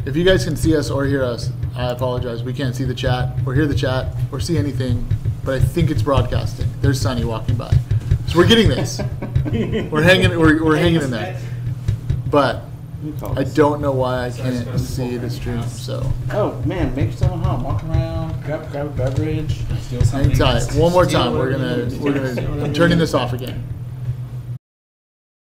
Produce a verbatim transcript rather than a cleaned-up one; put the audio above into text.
If you guys can see us or hear us, I apologize. We can't see the chat or hear the chat or see anything, but I think it's broadcasting. There's Sunny walking by. So we're getting this. We're hanging we're, we're hanging in there. But I don't know why I can't see the stream, so. Oh man, make someone home. Walk around, grab, grab a beverage, steal something. Hang tight. One more time. We're gonna we're gonna I'm turning this off again.